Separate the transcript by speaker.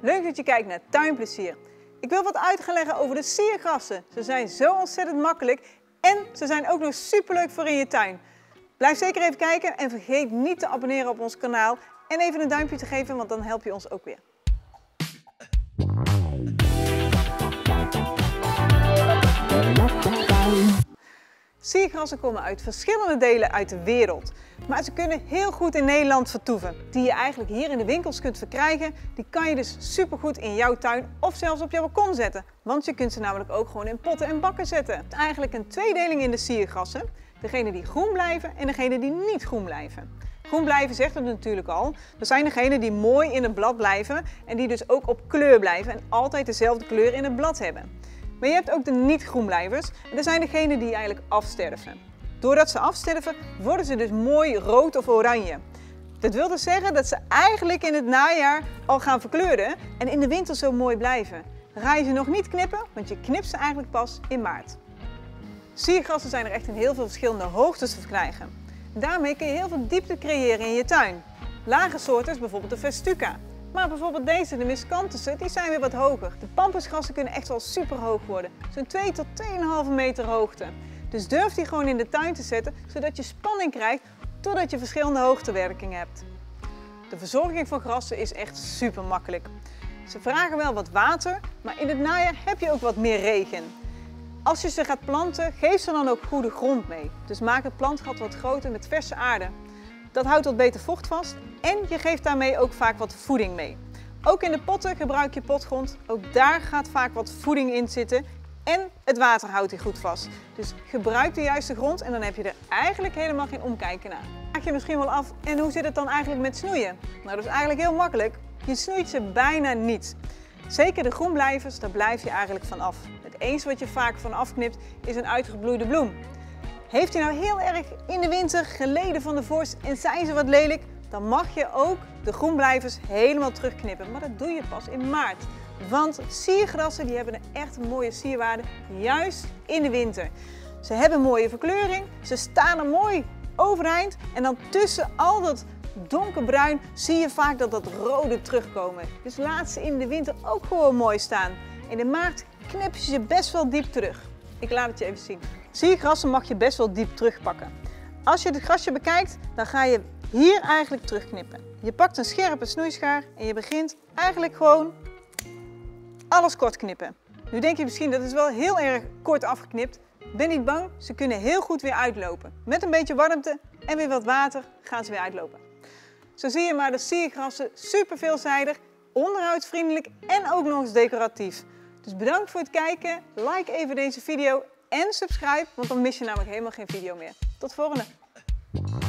Speaker 1: Leuk dat je kijkt naar Tuinplezier. Ik wil wat uit gaan leggen over de siergrassen. Ze zijn zo ontzettend makkelijk en ze zijn ook nog superleuk voor in je tuin. Blijf zeker even kijken en vergeet niet te abonneren op ons kanaal en even een duimpje te geven, want dan help je ons ook weer. Siergrassen komen uit verschillende delen uit de wereld, maar ze kunnen heel goed in Nederland vertoeven. Die je eigenlijk hier in de winkels kunt verkrijgen, die kan je dus supergoed in jouw tuin of zelfs op jouw balkon zetten. Want je kunt ze namelijk ook gewoon in potten en bakken zetten. Het is eigenlijk een tweedeling in de siergrassen. Degene die groen blijven en degene die niet groen blijven. Groen blijven zegt het natuurlijk al. Dat zijn degenen die mooi in het blad blijven en die dus ook op kleur blijven en altijd dezelfde kleur in het blad hebben. Maar je hebt ook de niet-groenblijvers en dat zijn degenen die eigenlijk afsterven. Doordat ze afsterven worden ze dus mooi rood of oranje. Dat wil dus zeggen dat ze eigenlijk in het najaar al gaan verkleuren en in de winter zo mooi blijven. Dan ga je ze nog niet knippen, want je knipt ze eigenlijk pas in maart. Siergrassen zijn er echt in heel veel verschillende hoogtes te verkrijgen. Daarmee kun je heel veel diepte creëren in je tuin. Lage soorten is bijvoorbeeld de Festuca. Maar bijvoorbeeld deze, de Miscanthus'en, die zijn weer wat hoger. De pampusgrassen kunnen echt wel super hoog worden. Zo'n 2 tot 2,5 meter hoogte. Dus durf die gewoon in de tuin te zetten, zodat je spanning krijgt totdat je verschillende hoogtewerkingen hebt. De verzorging van grassen is echt super makkelijk. Ze vragen wel wat water, maar in het najaar heb je ook wat meer regen. Als je ze gaat planten, geef ze dan ook goede grond mee. Dus maak het plantgat wat groter met verse aarde. Dat houdt wat beter vocht vast en je geeft daarmee ook vaak wat voeding mee. Ook in de potten gebruik je potgrond. Ook daar gaat vaak wat voeding in zitten en het water houdt die goed vast. Dus gebruik de juiste grond en dan heb je er eigenlijk helemaal geen omkijken naar. Vraag je misschien wel af, en hoe zit het dan eigenlijk met snoeien? Nou, dat is eigenlijk heel makkelijk. Je snoeit ze bijna niet. Zeker de groenblijvers, daar blijf je eigenlijk van af. Het enige wat je vaak van afknipt is een uitgebloeide bloem. Heeft hij nou heel erg in de winter geleden van de vorst en zijn ze wat lelijk, dan mag je ook de groenblijvers helemaal terugknippen. Maar dat doe je pas in maart. Want siergrassen die hebben een echt mooie sierwaarde, juist in de winter. Ze hebben een mooie verkleuring, ze staan er mooi overeind en dan tussen al dat donkerbruin zie je vaak dat rode terugkomen. Dus laat ze in de winter ook gewoon mooi staan. In de maart knip je ze best wel diep terug. Ik laat het je even zien. Siergrassen mag je best wel diep terugpakken. Als je het grasje bekijkt, dan ga je hier eigenlijk terugknippen. Je pakt een scherpe snoeischaar en je begint eigenlijk gewoon alles kort knippen. Nu denk je misschien dat is wel heel erg kort afgeknipt. Ben niet bang, ze kunnen heel goed weer uitlopen. Met een beetje warmte en weer wat water gaan ze weer uitlopen. Zo zie je maar de siergrassen super veelzijdig, onderhoudsvriendelijk en ook nog eens decoratief. Dus bedankt voor het kijken, like even deze video en subscribe, want dan mis je namelijk helemaal geen video meer. Tot volgende!